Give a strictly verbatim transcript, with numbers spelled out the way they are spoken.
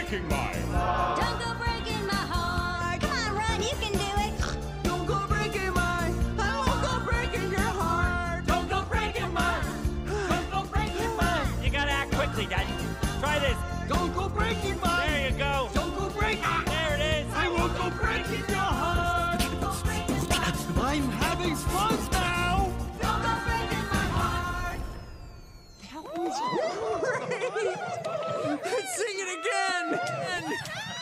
breaking my Don't go breaking my heart. Come on, Ron, you can do it. Don't go breaking my. I won't go breaking your heart. Don't go breaking mine. Don't go breaking mine. You gotta act quickly, Daddy. Try this. Don't go breaking mine. There you go. Don't go breaking. There it is. I won't go breaking your heart. I'm having fun now. Don't go breaking my heart. That was great. Sing it again.